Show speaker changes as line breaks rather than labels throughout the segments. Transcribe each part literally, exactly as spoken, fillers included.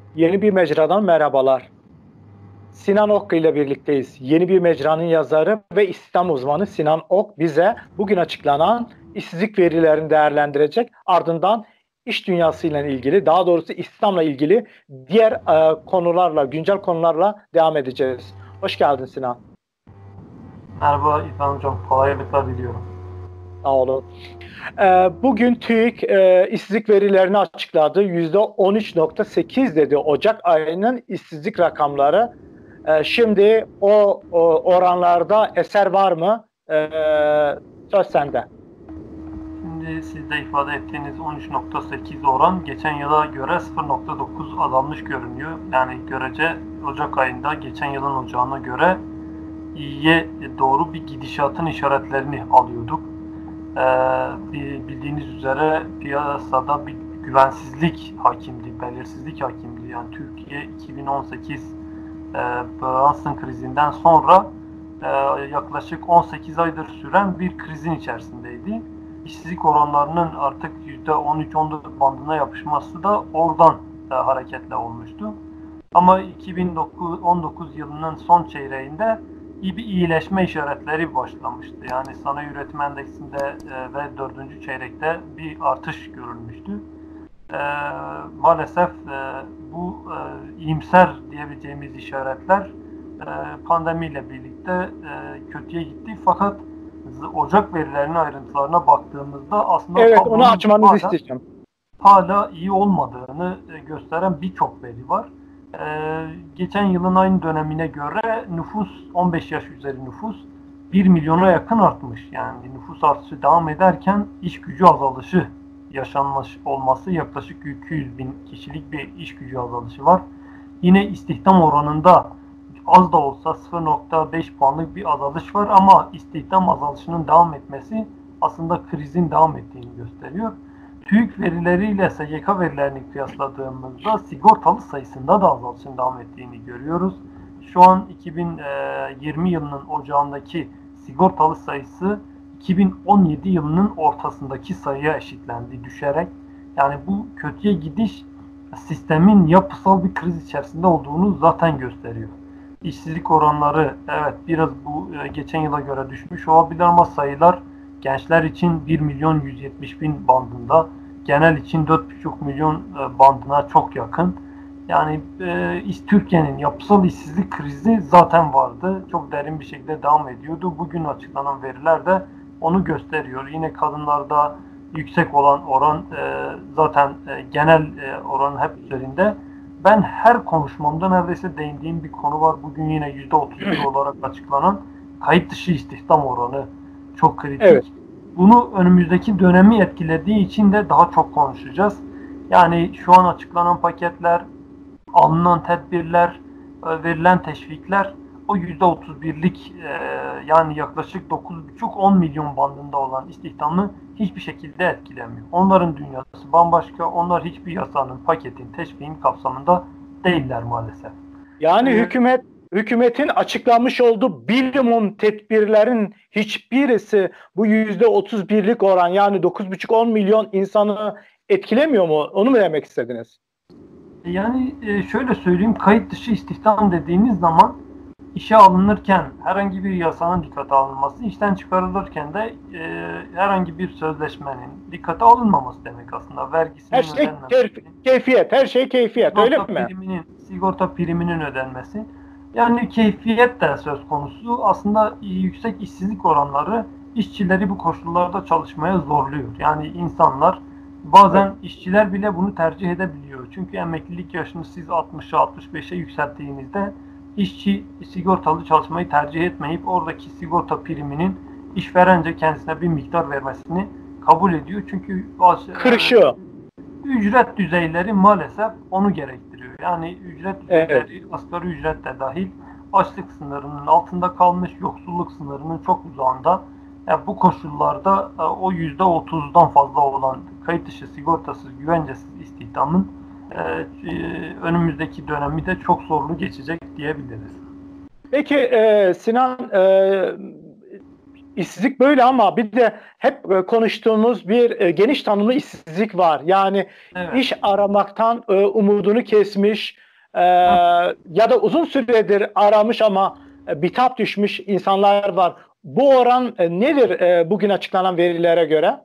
Yeni bir mecradan merhabalar. Sinan Ok ile birlikteyiz. Yeni bir mecranın yazarı ve istihdam uzmanı Sinan Ok bize bugün açıklanan işsizlik verilerini değerlendirecek. Ardından iş dünyasıyla ilgili, daha doğrusu istihdamla ilgili diğer e, konularla, güncel konularla devam edeceğiz. Hoş geldin Sinan.
Merhaba İlhan Hocam, kolaylıklar diliyorum.
Sağ olun. E, bugün TÜİK e, işsizlik verilerini açıkladı. yüzde on üç nokta sekiz dedi Ocak ayının işsizlik rakamları. Ee, şimdi o, o oranlarda eser var mı? Ee, söz sende.
Şimdi siz de ifade ettiğiniz on üç nokta sekiz oran geçen yıla göre sıfır nokta dokuz azalmış görünüyor. Yani görece Ocak ayında geçen yılın ocağına göre iyiye doğru bir gidişatın işaretlerini alıyorduk. Ee, bildiğiniz üzere piyasada bir güvensizlik hakimdi, belirsizlik hakimdi. Yani Türkiye iki bin on sekiz e, Brunson krizinden sonra e, yaklaşık on sekiz aydır süren bir krizin içerisindeydi. İşsizlik oranlarının artık yüzde on üç on dört bandına yapışması da oradan e, hareketle olmuştu. Ama iki bin on dokuz yılının son çeyreğinde iyi bir iyileşme işaretleri başlamıştı. Yani sanayi üretim endeksinde e, ve dördüncü çeyrekte bir artış görülmüştü. E, maalesef e, bu e, iyimser diyebileceğimiz işaretler e, pandemiyle birlikte e, kötüye gitti. Fakat Ocak verilerinin ayrıntılarına baktığımızda aslında
Evet, onu
tablonun
açmanızı
hala
isteyeceğim.
hala iyi olmadığını gösteren birçok veri var. Ee, geçen yılın aynı dönemine göre nüfus on beş yaş üzeri nüfus bir milyona yakın artmış. Yani nüfus artışı devam ederken iş gücü azalışı yaşanmış olması yaklaşık iki yüz bin kişilik bir iş gücü azalışı var. Yine istihdam oranında az da olsa sıfır nokta beş puanlık bir azalış var ama istihdam azalışının devam etmesi aslında krizin devam ettiğini gösteriyor. TÜİK verileriyle S G K verilerini kıyasladığımızda sigortalı sayısında da azalışın devam ettiğini görüyoruz. Şu an iki bin yirmi yılının ocağındaki sigortalı sayısı iki bin on yedi yılının ortasındaki sayıya eşitlendi düşerek. Yani bu kötüye gidiş sistemin yapısal bir kriz içerisinde olduğunu zaten gösteriyor. İşsizlik oranları evet biraz bu geçen yıla göre düşmüş olabilir ama sayılar gençler için bir milyon yüz yetmiş bin bandında, genel için dört buçuk milyon bandına çok yakın. Yani e, Türkiye'nin yapısal işsizlik krizi zaten vardı. Çok derin bir şekilde devam ediyordu. Bugün açıklanan veriler de onu gösteriyor. Yine kadınlarda yüksek olan oran e, zaten e, genel e, oranın hep üzerinde. Ben her konuşmamda neredeyse değindiğim bir konu var. Bugün yine yüzde otuz bir olarak açıklanan kayıt dışı istihdam oranı çok
Evet.
kritik. Bunu önümüzdeki dönemi etkilediği için de daha çok konuşacağız. Yani şu an açıklanan paketler, alınan tedbirler, verilen teşvikler o yüzde otuz birlik yani yaklaşık dokuz buçuk on milyon bandında olan istihdamı hiçbir şekilde etkilemiyor. Onların dünyası bambaşka. Onlar hiçbir yasanın, paketin, teşviğin kapsamında değiller maalesef.
Yani
Ee,
hükümet hükümetin açıklamış olduğu minimum tedbirlerin hiçbirisi bu yüzde otuz birlik oran yani dokuz buçuk on milyon insanı etkilemiyor mu? Onu mu demek istediniz?
Yani şöyle söyleyeyim, kayıt dışı istihdam dediğiniz zaman işe alınırken herhangi bir yasanın dikkate alınması, işten çıkarılırken de e, herhangi bir sözleşmenin dikkate alınmaması demek aslında.
Her
Vergisinin
şey
ödenmemesi,
keyfiyet, her şey keyfiyet, öyle
sigorta
mi?
priminin sigorta priminin ödenmesi. Yani keyfiyet de söz konusu. Aslında yüksek işsizlik oranları işçileri bu koşullarda çalışmaya zorluyor. Yani insanlar
Evet.
bazen işçiler bile bunu tercih edebiliyor. Çünkü emeklilik yaşını siz altmışa altmış beşe yükselttiğinizde işçi sigortalı çalışmayı tercih etmeyip oradaki sigorta priminin işverence kendisine bir miktar vermesini kabul ediyor. Çünkü
Kırışıyor.
ücret düzeyleri maalesef onu gerektiriyor. Yani ücret
Evet.
düzeyleri asgari ücret de dahil açlık sınırının altında kalmış, yoksulluk sınırının çok uzağında. Yani bu koşullarda e, o yüzde otuzdan fazla olan kayıt dışı sigortasız, güvencesiz istihdamın e, e, önümüzdeki dönemi de çok zorlu geçecek diyebiliriz.
Peki e, Sinan, e, işsizlik böyle ama bir de hep e, konuştuğumuz bir e, geniş tanımlı işsizlik var. Yani
Evet.
iş aramaktan e, umudunu kesmiş e,
Hı.
ya da uzun süredir aramış ama e, bitap düşmüş insanlar var. Bu oran e, nedir e, bugün açıklanan verilere göre?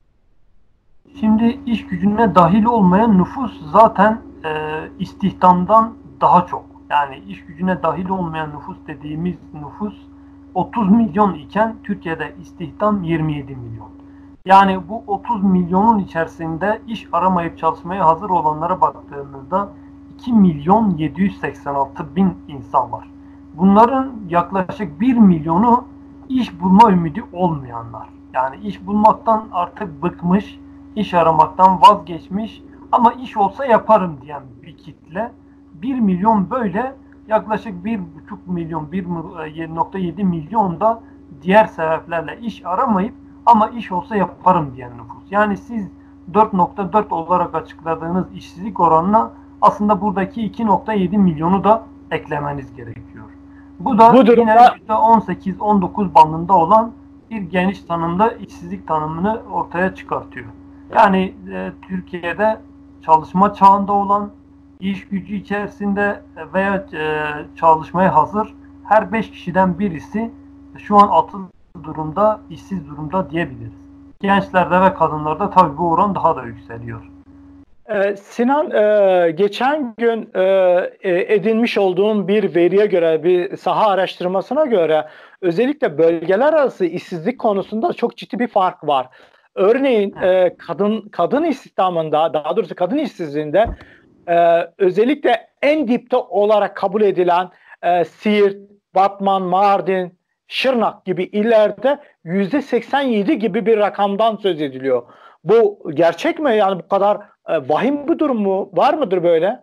Şimdi iş gücüne dahil olmayan nüfus zaten e, istihdamdan daha çok. Yani iş gücüne dahil olmayan nüfus dediğimiz nüfus otuz milyon iken Türkiye'de istihdam yirmi yedi milyon. Yani bu otuz milyonun içerisinde iş aramayıp çalışmaya hazır olanlara baktığımızda iki milyon yedi yüz seksen altı bin insan var. Bunların yaklaşık bir milyonu iş bulma ümidi olmayanlar. Yani iş bulmaktan artık bıkmış, iş aramaktan vazgeçmiş ama iş olsa yaparım diyen bir kitle. Bir milyon böyle, yaklaşık bir buçuk milyon, bir nokta yedi milyon da diğer sebeplerle iş aramayıp ama iş olsa yaparım diyen nüfus. Yani siz dört nokta dört olarak açıkladığınız işsizlik oranına aslında buradaki iki nokta yedi milyonu da eklemeniz gerekiyor. Bu da
Bu
yine
durumda
yüzde on sekiz on dokuz bandında olan bir geniş tanımda işsizlik tanımını ortaya çıkartıyor. Yani e, Türkiye'de çalışma çağında olan, iş gücü içerisinde veya e, çalışmaya hazır her beş kişiden birisi şu an atıl durumda, işsiz durumda diyebiliriz. Gençlerde ve kadınlarda tabii bu oran daha da yükseliyor.
Ee, Sinan, e, geçen gün e, e, edinmiş olduğum bir veriye göre, bir saha araştırmasına göre özellikle bölgeler arası işsizlik konusunda çok ciddi bir fark var. Örneğin
Evet.
e, kadın kadın istihdamında, daha doğrusu kadın işsizliğinde e, özellikle en dipte olarak kabul edilen e, Siirt, Batman, Mardin, Şırnak gibi illerde yüzde seksen yedi gibi bir rakamdan söz ediliyor. Bu gerçek mi? Yani bu kadar e, vahim bir durum mu? Var mıdır böyle?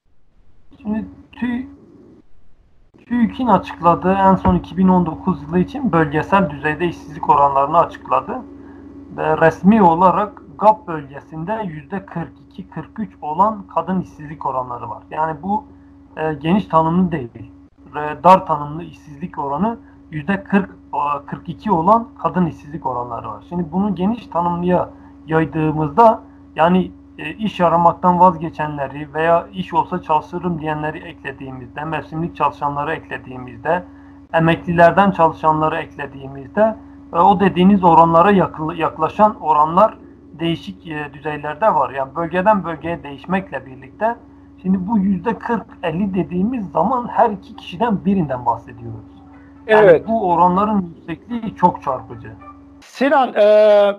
Şimdi TÜ, TÜİK'in açıkladığı en son iki bin on dokuz yılı için bölgesel düzeyde işsizlik oranlarını açıkladı. Ve resmi olarak G A P bölgesinde yüzde kırk iki kırk üç olan kadın işsizlik oranları var. Yani bu e, geniş tanımlı değil. E, dar tanımlı işsizlik oranı yüzde kırk kırk iki olan kadın işsizlik oranları var. Şimdi bunu geniş tanımlıya yaydığımızda yani e, iş aramaktan vazgeçenleri veya iş olsa çalışırım diyenleri eklediğimizde, mevsimlik çalışanları eklediğimizde, emeklilerden çalışanları eklediğimizde e, o dediğiniz oranlara yaklaşan oranlar değişik e, düzeylerde var. Yani bölgeden bölgeye değişmekle birlikte şimdi bu yüzde kırk elli dediğimiz zaman her iki kişiden birinden bahsediyoruz. Yani
Evet.
bu oranların yüksekliği çok çarpıcı.
Sinan, e,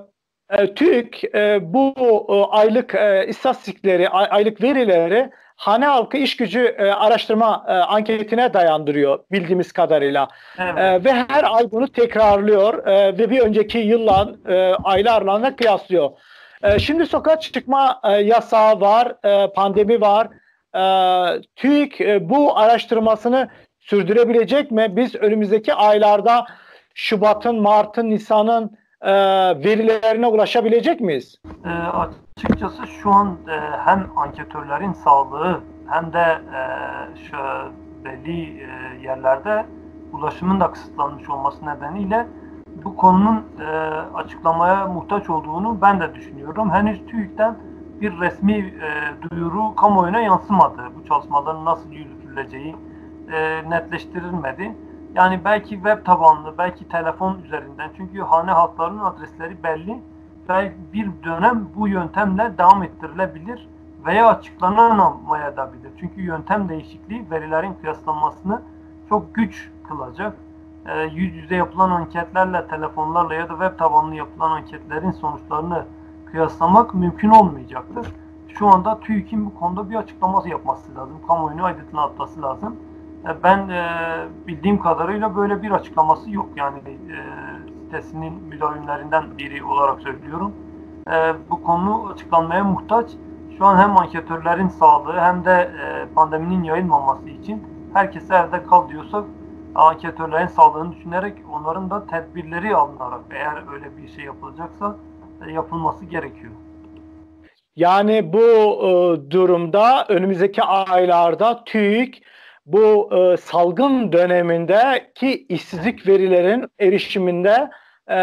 e, TÜİK e, bu e, aylık e, istatistikleri, ay, aylık verileri hane halkı iş gücü e, araştırma e, anketine dayandırıyor bildiğimiz kadarıyla.
Evet.
E, ve her ay bunu tekrarlıyor e, ve bir önceki yılla, e, aylarla da kıyaslıyor. E, şimdi sokağa çıkma e, yasağı var, e, pandemi var. E, TÜİK e, bu araştırmasını sürdürebilecek mi? Biz önümüzdeki aylarda Şubat'ın, Mart'ın, Nisan'ın e, verilerine ulaşabilecek miyiz?
E, açıkçası şu an e, hem anketörlerin sağlığı hem de e, şu belli e, yerlerde ulaşımın da kısıtlanmış olması nedeniyle bu konunun e, açıklamaya muhtaç olduğunu ben de düşünüyorum. Henüz TÜİK'ten bir resmi e, duyuru kamuoyuna yansımadı. Bu çalışmaların nasıl yürütüleceği e, netleştirilmedi. Yani belki web tabanlı, belki telefon üzerinden. Çünkü hane halklarının adresleri belli. Belki bir dönem bu yöntemle devam ettirilebilir veya açıklanamayabilir. Çünkü yöntem değişikliği verilerin kıyaslanmasını çok güç kılacak. E, yüz yüze yapılan anketlerle, telefonlarla ya da web tabanlı yapılan anketlerin sonuçlarını kıyaslamak mümkün olmayacaktır. Şu anda TÜİK'in bu konuda bir açıklaması yapması lazım. Kamuoyunu aydınlatması lazım. Ben e, bildiğim kadarıyla böyle bir açıklaması yok. Yani e, sitesinin müdavimlerinden biri olarak söylüyorum. E, bu konu açıklanmaya muhtaç. Şu an hem anketörlerin sağlığı hem de e, pandeminin yayılmaması için herkese evde kal diyorsak anketörlerin sağlığını düşünerek onların da tedbirleri alınarak eğer öyle bir şey yapılacaksa e, yapılması gerekiyor.
Yani bu e, durumda önümüzdeki aylarda TÜİK bu e, salgın dönemindeki işsizlik verilerin erişiminde e,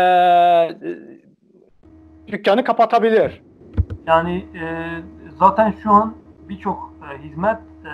dükkanı kapatabilir.
Yani e, zaten şu an birçok e, hizmet e,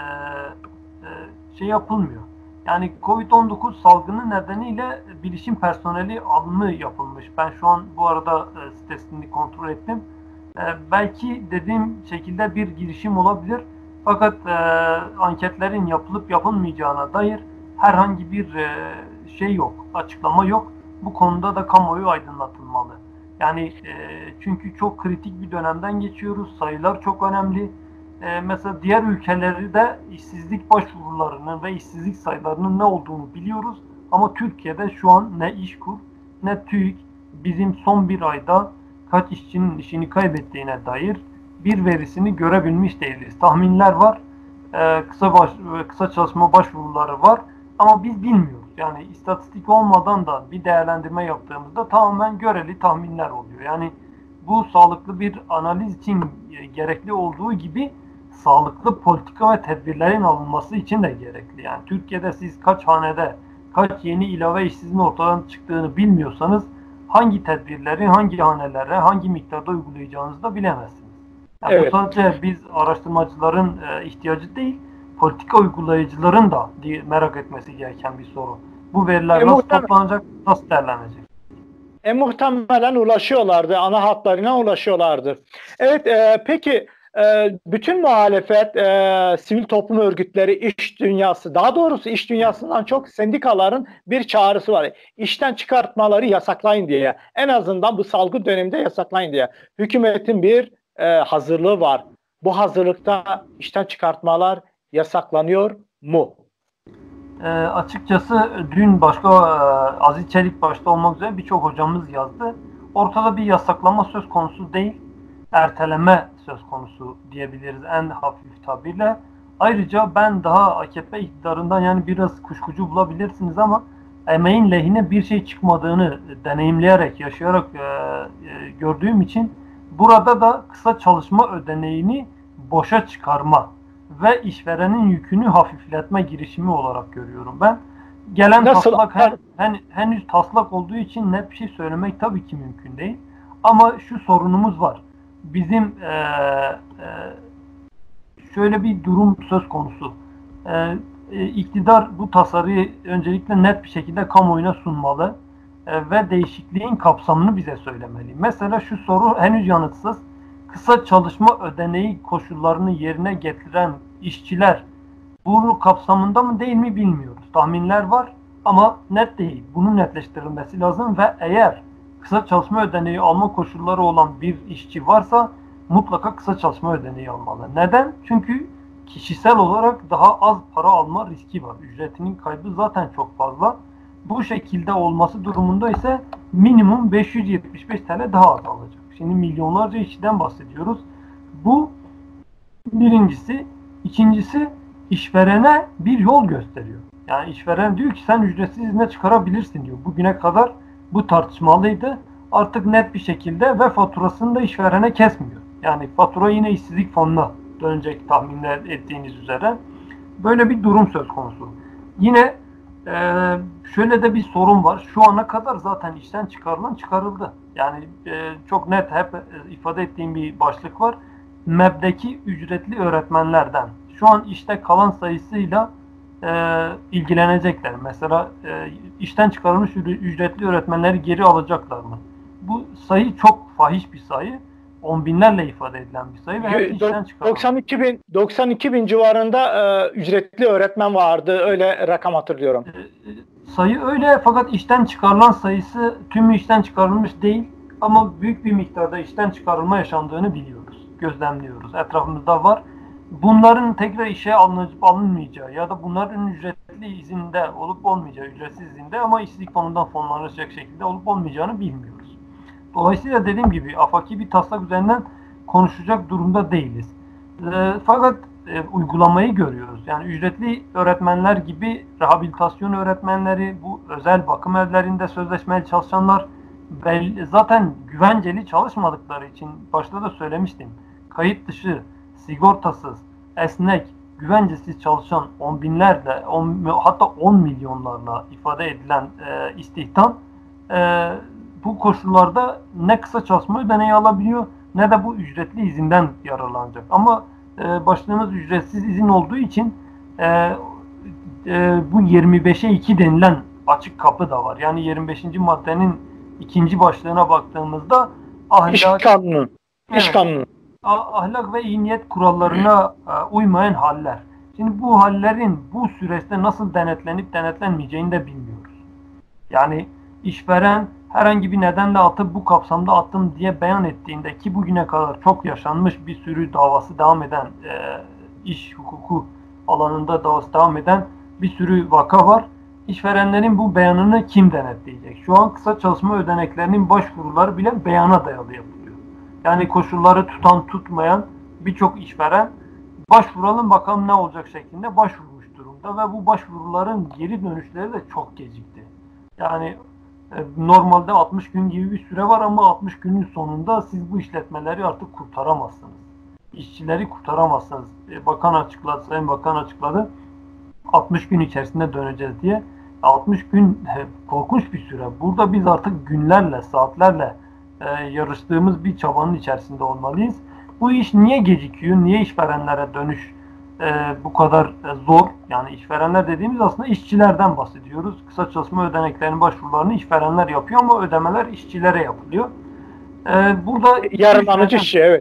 e, şey yapılmıyor. Yani Covid on dokuz salgını nedeniyle bilişim personeli alımı yapılmış. Ben şu an bu arada e, sitesini kontrol ettim. E, belki dediğim şekilde bir girişim olabilir. Fakat e, anketlerin yapılıp yapılmayacağına dair herhangi bir e, şey yok, açıklama yok. Bu konuda da kamuoyu aydınlatılmalı. Yani e, çünkü çok kritik bir dönemden geçiyoruz. Sayılar çok önemli. E, mesela diğer ülkeleri de işsizlik başvurularının ve işsizlik sayılarının ne olduğunu biliyoruz. Ama Türkiye'de şu an ne İşkur ne TÜİK bizim son bir ayda kaç işçinin işini kaybettiğine dair bir verisini görebilmiş değiliz. Tahminler var. E, kısa baş, kısa çalışma başvuruları var. Ama biz bilmiyoruz. Yani istatistik olmadan da bir değerlendirme yaptığımızda tamamen göreli tahminler oluyor. Yani bu sağlıklı bir analiz için gerekli olduğu gibi sağlıklı politika ve tedbirlerin alınması için de gerekli. Yani Türkiye'de siz kaç hanede kaç yeni ilave işsizliğin ortadan çıktığını bilmiyorsanız hangi tedbirleri hangi hanelere hangi miktarda uygulayacağınızı da bilemezsiniz. Yani evet. Bu sadece biz araştırmacıların e, ihtiyacı değil, politika uygulayıcıların da merak etmesi gereken bir soru. Bu veriler e, nasıl toplanacak, nasıl değerlenecek?
E, muhtemelen ulaşıyorlardı, ana hatlarına ulaşıyorlardı. Evet, e, peki e, bütün muhalefet, e, sivil toplum örgütleri, iş dünyası, daha doğrusu iş dünyasından çok sendikaların bir çağrısı var. İşten çıkartmaları yasaklayın diye. En azından bu salgın döneminde yasaklayın diye. Hükümetin bir e, hazırlığı var. Bu hazırlıkta işten çıkartmalar yasaklanıyor mu?
E, açıkçası dün başka e, Aziz Çelik başta olmak üzere birçok hocamız yazdı. Ortada bir yasaklama söz konusu değil, erteleme söz konusu diyebiliriz en hafif tabirle. Ayrıca ben daha A K P iktidarından yani biraz kuşkucu bulabilirsiniz ama emeğin lehine bir şey çıkmadığını deneyimleyerek, yaşayarak e, e, gördüğüm için burada da kısa çalışma ödeneğini boşa çıkarma ve işverenin yükünü hafifletme girişimi olarak görüyorum ben. Gelen Nasıl? taslak hen, hen, henüz taslak olduğu için net bir şey söylemek tabii ki mümkün değil. Ama şu sorunumuz var. Bizim e, e, şöyle bir durum söz konusu. E, e, iktidar bu tasarıyı öncelikle net bir şekilde kamuoyuna sunmalı e, ve değişikliğin kapsamını bize söylemeli. Mesela şu soru henüz yanıtsız. Kısa çalışma ödeneği koşullarını yerine getiren işçiler bu kapsamında mı değil mi bilmiyoruz. Tahminler var ama net değil. Bunun netleştirilmesi lazım ve eğer kısa çalışma ödeneği alma koşulları olan bir işçi varsa mutlaka kısa çalışma ödeneği almalı. Neden? Çünkü kişisel olarak daha az para alma riski var. Ücretinin kaybı zaten çok fazla. Bu şekilde olması durumunda ise minimum beş yüz yetmiş beş T L daha az alacak. Şimdi milyonlarca işçiden bahsediyoruz. Bu birincisi. İkincisi işverene bir yol gösteriyor. Yani işveren diyor ki sen ücretsiz izne çıkarabilirsin diyor. Bugüne kadar bu tartışmalıydı. Artık net bir şekilde ve faturasını da işverene kesmiyor. Yani fatura yine işsizlik fonuna dönecek tahminler ettiğiniz üzere. Böyle bir durum söz konusu. Yine Ee, şöyle de bir sorun var. Şu ana kadar zaten işten çıkarılan çıkarıldı. Yani e, çok net hep e, ifade ettiğim bir başlık var. M E B'deki ücretli öğretmenlerden şu an işte kalan sayısıyla e, ilgilenecekler. Mesela e, işten çıkarılmış ücretli öğretmenleri geri alacaklar mı? Bu sayı çok fahiş bir sayı. On binlerle ifade edilen bir sayı ve hepsi işten çıkarıldı.
doksan iki bin doksan iki bin civarında e, ücretli öğretmen vardı. Öyle rakam hatırlıyorum.
E, sayı öyle fakat işten çıkarılan sayısı tümü işten çıkarılmış değil ama büyük bir miktarda işten çıkarılma yaşandığını biliyoruz. Gözlemliyoruz. Etrafımızda var. Bunların tekrar işe alınıp alınmayacağı ya da bunların ücretli izinde olup olmayacağı, ücretsiz izinde ama işsizlik fonundan fonlanacak şekilde olup olmayacağını bilmiyoruz. Dolayısıyla dediğim gibi afaki bir taslak üzerinden konuşacak durumda değiliz. E, fakat e, uygulamayı görüyoruz. Yani ücretli öğretmenler gibi rehabilitasyon öğretmenleri, bu özel bakım evlerinde sözleşmeli çalışanlar belli, zaten güvenceli çalışmadıkları için başta da söylemiştim. Kayıt dışı, sigortasız, esnek, güvencesiz çalışan on binlerle, on, hatta on milyonlarla ifade edilen e, istihdam e, bu koşullarda ne kısa çalışma ödeneği alabiliyor ne de bu ücretli izinden yararlanacak. Ama e, başlığımız ücretsiz izin olduğu için e, e, bu yirmi beşe iki denilen açık kapı da var. Yani yirmi beşinci maddenin ikinci başlığına baktığımızda ahlak,
İş kanunu.
evet,
İş kanunu.
ahlak ve iyi niyet kurallarına e, uymayan haller. Şimdi bu hallerin bu süreçte nasıl denetlenip denetlenmeyeceğini de bilmiyoruz. Yani işveren herhangi bir nedenle atıp bu kapsamda attım diye beyan ettiğinde, ki bugüne kadar çok yaşanmış bir sürü davası devam eden, e, iş hukuku alanında davası devam eden bir sürü vaka var. İşverenlerin bu beyanını kim denetleyecek? Şu an kısa çalışma ödeneklerinin başvuruları bile beyana dayalı yapılıyor. Yani koşulları tutan tutmayan birçok işveren başvuralım bakalım ne olacak şeklinde başvurmuş durumda ve bu başvuruların geri dönüşleri de çok gecikti. Yani e, normalde altmış gün gibi bir süre var ama altmış günün sonunda siz bu işletmeleri artık kurtaramazsınız. İşçileri kurtaramazsınız. E, bakan açıkladı, Sayın Bakan açıkladı. altmış gün içerisinde döneceğiz diye. altmış gün e, korkunç bir süre. Burada biz artık günlerle, saatlerle e, yarıştığımız bir çabanın içerisinde olmalıyız. Bu iş niye gecikiyor? Niye işverenlere dönüş e, bu kadar e, zor? Yani işverenler dediğimiz aslında işçilerden bahsediyoruz. Kısa çalışma ödeneklerinin başvurularını işverenler yapıyor ama ödemeler işçilere yapılıyor. E, burada
Yararlanıcı kişi, evet.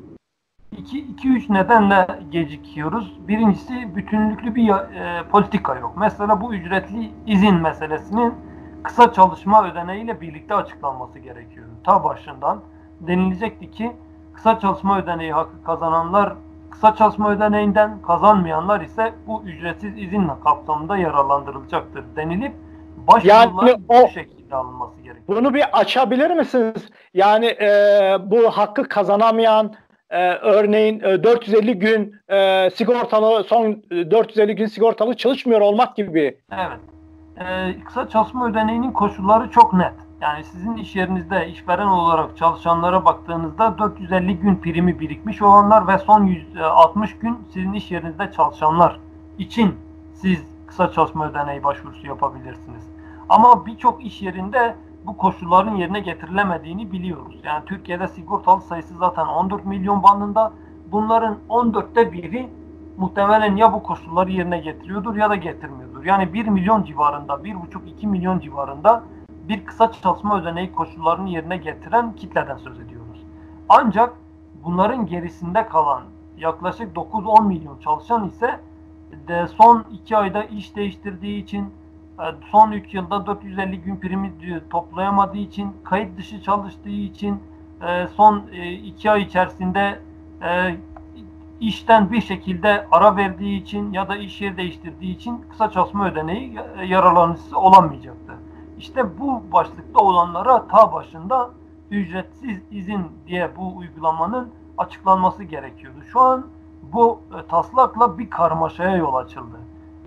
iki üç nedenle gecikiyoruz. Birincisi bütünlüklü bir e, politika yok. Mesela bu ücretli izin meselesinin kısa çalışma ödeneğiyle birlikte açıklanması gerekiyor. Ta başından denilecekti ki kısa çalışma ödeneği hakkı kazananlar kısa çalışma ödeneğinden, kazanmayanlar ise bu ücretsiz izin kapsamında yararlandırılacaktır denilip başvurular
Yani o,
bu şekilde alınması gerekiyor.
Bunu bir açabilir misiniz? Yani e, bu hakkı kazanamayan e, örneğin e, dört yüz elli gün e, sigortalı son e, dört yüz elli gün sigortalı çalışmıyor olmak gibi.
Evet. Ee, kısa çalışma ödeneğinin koşulları çok net. Yani sizin iş yerinizde işveren olarak çalışanlara baktığınızda dört yüz elli gün primi birikmiş olanlar ve son yüz altmış gün sizin iş yerinizde çalışanlar için siz kısa çalışma ödeneği başvurusu yapabilirsiniz. Ama birçok iş yerinde bu koşulların yerine getirilemediğini biliyoruz. Yani Türkiye'de sigortalı sayısı zaten on dört milyon bandında. Bunların on dörtte biri muhtemelen ya bu koşulları yerine getiriyordur ya da getirmiyordur. Yani bir milyon civarında, bir buçuk iki milyon civarında bir kısa çalışma ödeneği koşullarını yerine getiren kitleden söz ediyoruz. Ancak bunların gerisinde kalan yaklaşık dokuz on milyon çalışan ise de son iki ayda iş değiştirdiği için, son üç yılda dört yüz elli gün primi toplayamadığı için, kayıt dışı çalıştığı için, son iki ay içerisinde işten bir şekilde ara verdiği için ya da iş yeri değiştirdiği için kısa çalışma ödeneği yararlanıcısı olamayacaktır. İşte bu başlıkta olanlara ta başında ücretsiz izin diye bu uygulamanın açıklanması gerekiyordu. Şu an bu taslakla bir karmaşaya yol açıldı.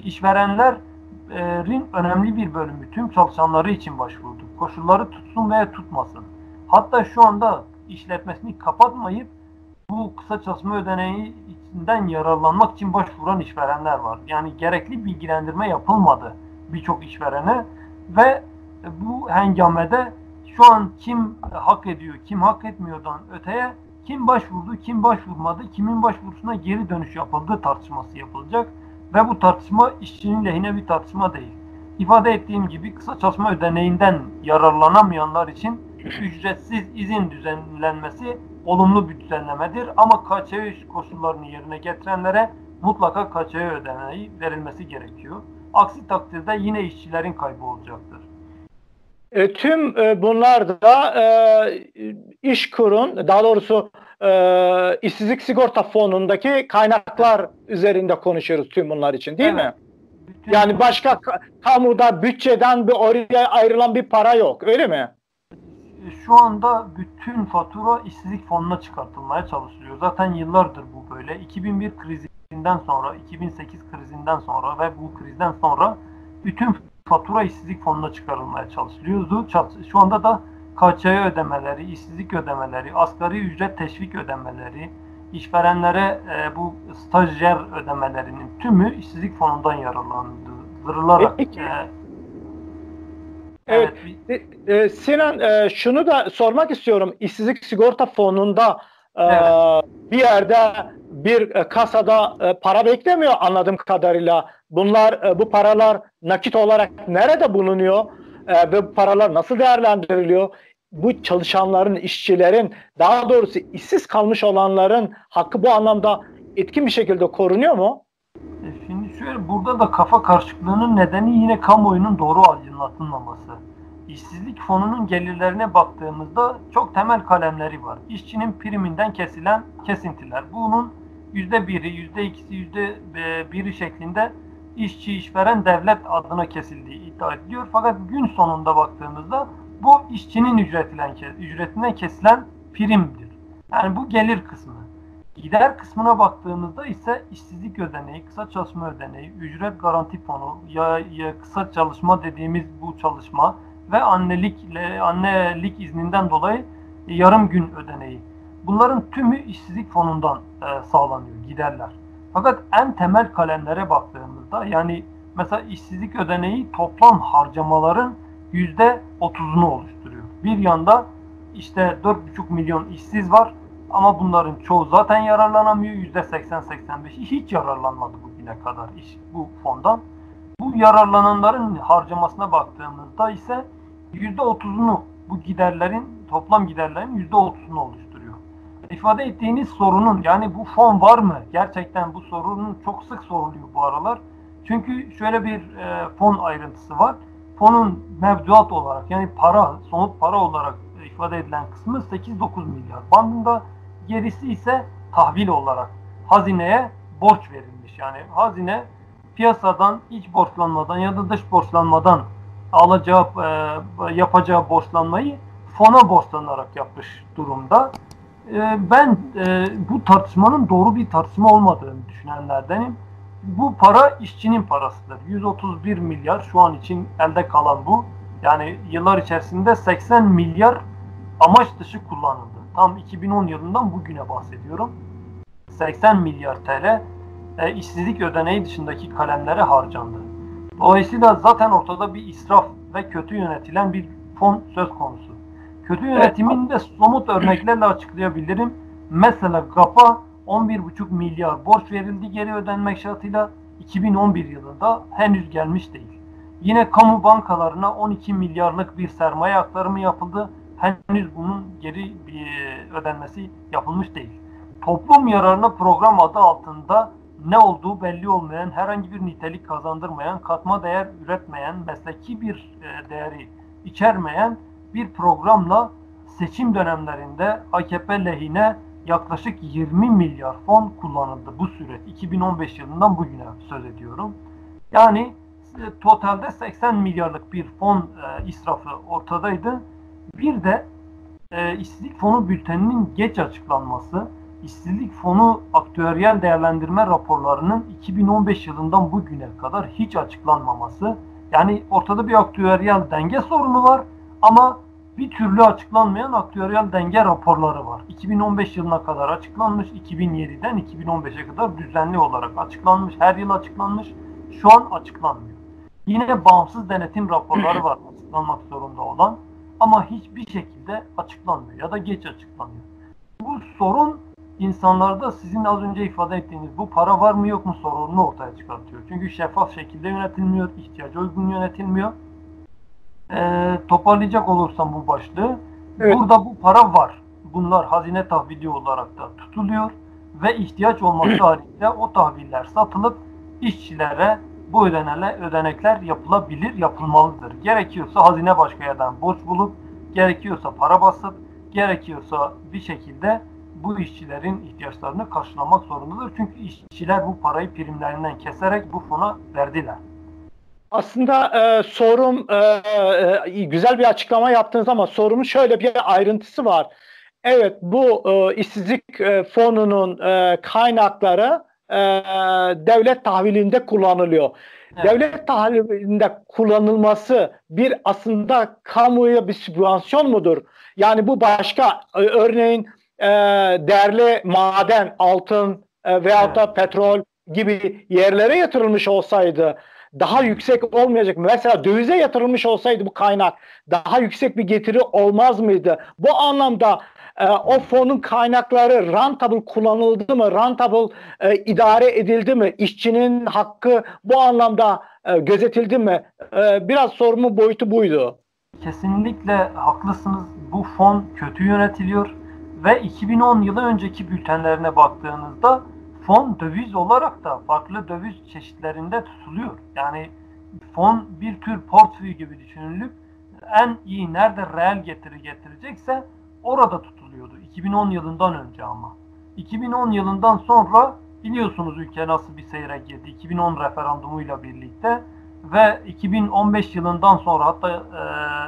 İşverenlerin önemli bir bölümü tüm çalışanları için başvurdu. Koşulları tutsun veya tutmasın. Hatta şu anda işletmesini kapatmayıp bu kısa çalışma ödeneği içinden yararlanmak için başvuran işverenler var. Yani gerekli bilgilendirme yapılmadı birçok işverene ve bu hengamede şu an kim hak ediyor, kim hak etmiyordan öteye kim başvurdu, kim başvurmadı, kimin başvurusuna geri dönüş yapıldığı tartışması yapılacak ve bu tartışma işçinin lehine bir tartışma değil. İfade ettiğim gibi kısa çalışma ödeneğinden yararlanamayanlar için ücretsiz izin düzenlenmesi olumlu bir düzenlemedir ama K Ç Ö koşullarını yerine getirenlere mutlaka K Ç Ö ödeneği verilmesi gerekiyor. Aksi takdirde yine işçilerin kaybı olacaktır.
E, tüm e, bunlar da e, İşkur'un, daha doğrusu e, İşsizlik Sigorta Fonu'ndaki kaynaklar üzerinde konuşuyoruz tüm bunlar için, değil
Evet.
mi?
Bütün
Yani başka ka- kamuda bütçeden bir oraya ayrılan bir para yok, öyle mi?
Şu anda bütün fatura işsizlik fonuna çıkartılmaya çalışılıyor. Zaten yıllardır bu böyle. iki bin bir krizinden sonra, iki bin sekiz krizinden sonra ve bu krizden sonra bütün fatura işsizlik fonuna çıkarılmaya çalışılıyordu. Şu anda da K Ç Ö ödemeleri, işsizlik ödemeleri, asgari ücret teşvik ödemeleri, işverenlere e, bu stajyer ödemelerinin tümü işsizlik fonundan yararlandırılarak
Peki.
e,
Evet,
Evet.
e, e, Sinan, e, şunu da sormak istiyorum. İşsizlik sigorta fonunda e,
Evet.
bir yerde bir e, kasada e, para beklemiyor anladığım kadarıyla. Bunlar e, bu paralar nakit olarak nerede bulunuyor? E, ve bu paralar nasıl değerlendiriliyor? Bu çalışanların, işçilerin, daha doğrusu işsiz kalmış olanların hakkı bu anlamda etkin bir şekilde korunuyor mu?
E, Şimdi şöyle, burada da kafa karışıklığının nedeni yine kamuoyunun doğru aydınlatılmaması. İşsizlik fonunun gelirlerine baktığımızda çok temel kalemleri var. İşçinin priminden kesilen kesintiler. Bunun yüzde biri, yüzde ikisi, yüzde biri şeklinde işçi işveren devlet adına kesildiği iddia ediliyor. Fakat gün sonunda baktığımızda bu işçinin ücretilen, ücretinden kesilen primdir. Yani bu gelir kısmı. Gider kısmına baktığımızda ise işsizlik ödeneği, kısa çalışma ödeneği, ücret garanti fonu, ya, ya kısa çalışma dediğimiz bu çalışma ve annelikle annelik izninden dolayı yarım gün ödeneği. Bunların tümü işsizlik fonundan e, sağlanıyor giderler. Fakat en temel kalemlere baktığımızda, yani mesela işsizlik ödeneği toplam harcamaların yüzde otuzunu oluşturuyor. Bir yanda işte dört buçuk milyon işsiz var. Ama bunların çoğu zaten yararlanamıyor. yüzde seksen seksen beşi hiç yararlanmadı bugüne kadar iş, bu fondan. Bu yararlananların harcamasına baktığımızda ise yüzde otuzunu, bu giderlerin, toplam giderlerin yüzde otuzunu oluşturuyor. İfade ettiğiniz sorunun, yani bu fon var mı? Gerçekten bu sorunun çok sık soruluyor bu aralar. Çünkü şöyle bir e, fon ayrıntısı var. Fonun mevduat olarak, yani para, somut para olarak ifade edilen kısmı sekiz dokuz milyar bandında. Gerisi ise tahvil olarak hazineye borç verilmiş. Yani hazine piyasadan, iç borçlanmadan ya da dış borçlanmadan alacağı, e, yapacağı borçlanmayı fona borçlanarak yapmış durumda. E, ben e, bu tartışmanın doğru bir tartışma olmadığını düşünenlerdenim. Bu para işçinin parasıdır. yüz otuz bir milyar şu an için elde kalan bu. Yani yıllar içerisinde seksen milyar amaç dışı kullanıldı. Tam iki bin on yılından bugüne bahsediyorum. seksen milyar T L e, işsizlik ödeneği dışındaki kalemlere harcandı. Dolayısıyla zaten ortada bir israf ve kötü yönetilen bir fon söz konusu. Kötü yönetimini de somut örneklerle açıklayabilirim. Mesela G A P'a on bir buçuk milyar borç verildi geri ödenmek şartıyla, iki bin on bir yılında henüz gelmiş değil. Yine kamu bankalarına on iki milyarlık bir sermaye aktarımı yapıldı. Henüz bunun geri ödenmesi yapılmış değil. Toplum yararına program adı altında ne olduğu belli olmayan, herhangi bir nitelik kazandırmayan, katma değer üretmeyen, mesleki bir değeri içermeyen bir programla seçim dönemlerinde A K P lehine yaklaşık yirmi milyar fon kullanıldı bu süreç. iki bin on beş yılından bugüne söz ediyorum. Yani totalde seksen milyarlık bir fon e, israfı ortadaydı. Bir de e, işsizlik fonu bülteninin geç açıklanması, işsizlik fonu aktüeryal değerlendirme raporlarının iki bin on beş yılından bugüne kadar hiç açıklanmaması. Yani ortada bir aktüeryal denge sorunu var ama bir türlü açıklanmayan aktüeryal denge raporları var. iki bin on beş yılına kadar açıklanmış, iki bin yediden iki bin on beşe kadar düzenli olarak açıklanmış, her yıl açıklanmış, şu an açıklanmıyor. Yine bağımsız denetim raporları var açıklanmak zorunda olan ama hiçbir şekilde açıklanmıyor ya da geç açıklanıyor. Bu sorun insanlarda sizin az önce ifade ettiğiniz bu para var mı yok mu sorununu ortaya çıkartıyor. Çünkü şeffaf şekilde yönetilmiyor, ihtiyaca uygun yönetilmiyor. Ee, toparlayacak olursam bu başlığı, evet. Burada bu para var. Bunlar hazine tahvili olarak da tutuluyor ve ihtiyaç olması halinde o tahviller satılıp işçilere bu ödenekler, ödenekler yapılabilir, yapılmalıdır. Gerekiyorsa hazine başka yerden borç bulup, gerekiyorsa para basıp, gerekiyorsa bir şekilde bu işçilerin ihtiyaçlarını karşılamak zorundadır. Çünkü işçiler bu parayı primlerinden keserek bu fona verdiler.
Aslında e, sorum e, e, güzel bir açıklama yaptınız ama sorumun şöyle bir ayrıntısı var. Evet, bu e, işsizlik e, fonunun e, kaynakları e, devlet tahvilinde kullanılıyor. Evet. Devlet tahvilinde kullanılması bir aslında kamuya bir sübvansiyon mudur? Yani bu başka e, örneğin e, değerli maden, altın e, veyahut da petrol gibi yerlere yatırılmış olsaydı daha yüksek olmayacak mı? Mesela dövize yatırılmış olsaydı bu kaynak daha yüksek bir getiri olmaz mıydı? Bu anlamda e, o fonun kaynakları rentable kullanıldı mı? Rentable e, idare edildi mi? İşçinin hakkı bu anlamda e, gözetildi mi? E, biraz sorumun boyutu buydu.
Kesinlikle haklısınız. Bu fon kötü yönetiliyor ve iki bin on yılı önceki bültenlerine baktığınızda fon döviz olarak da farklı döviz çeşitlerinde tutuluyor. Yani fon bir tür portföy gibi düşünülüp en iyi nerede reel getiri getirecekse orada tutuluyordu. iki bin on yılından önce ama. iki bin on yılından sonra biliyorsunuz ülke nasıl bir seyre girdi. iki bin on referandumuyla birlikte ve iki bin on beş yılından sonra, hatta e,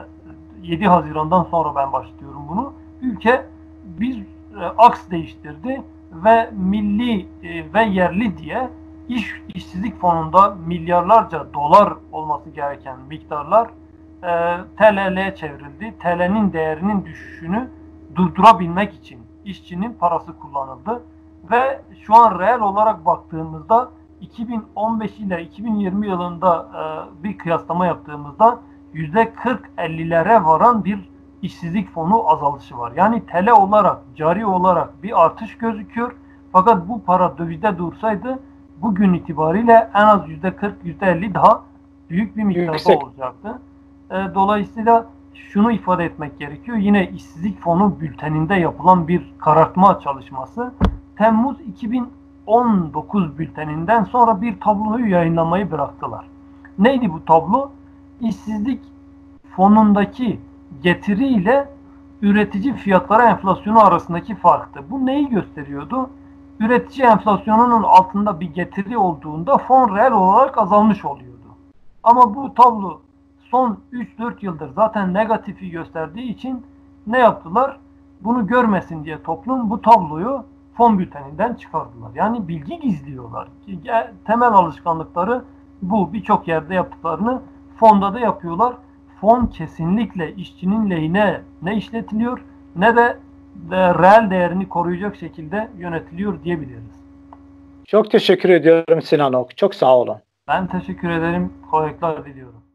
yedi Haziran'dan sonra ben başlıyorum bunu. Ülke bir e, aks değiştirdi ve milli e, ve yerli diye iş işsizlik fonunda milyarlarca dolar olması gereken miktarlar e, T L L'ye çevrildi. T L'nin değerinin düşüşünü durdurabilmek için işçinin parası kullanıldı ve şu an reel olarak baktığımızda iki bin on beş ile iki bin yirmi yılında e, bir kıyaslama yaptığımızda yüzde kırk ellilere varan bir işsizlik fonu azalışı var. Yani T L olarak, cari olarak bir artış gözüküyor. Fakat bu para dövizde dursaydı bugün itibariyle en az yüzde kırk yüzde elli daha büyük bir miktarda
Yüksek.
olacaktı. E, dolayısıyla şunu ifade etmek gerekiyor. Yine işsizlik fonu bülteninde yapılan bir karartma çalışması. Temmuz iki bin on dokuz bülteninden sonra bir tabloyu yayınlamayı bıraktılar. Neydi bu tablo? İşsizlik fonundaki getiri ile üretici fiyatları enflasyonu arasındaki farktı. Bu neyi gösteriyordu? Üretici enflasyonunun altında bir getiri olduğunda fon reel olarak azalmış oluyordu. Ama bu tablo son üç dört yıldır zaten negatifi gösterdiği için ne yaptılar? Bunu görmesin diye toplum bu tabloyu fon bülteninden çıkardılar. Yani bilgi gizliyorlar. Temel alışkanlıkları bu. Birçok yerde yaptıklarını fonda da yapıyorlar. Fon kesinlikle işçinin lehine ne işletiliyor ne de, de reel değerini koruyacak şekilde yönetiliyor diyebiliriz.
Çok teşekkür ediyorum Sinan Ok. Çok sağ olun.
Ben teşekkür ederim. Kolaylıklar diliyorum.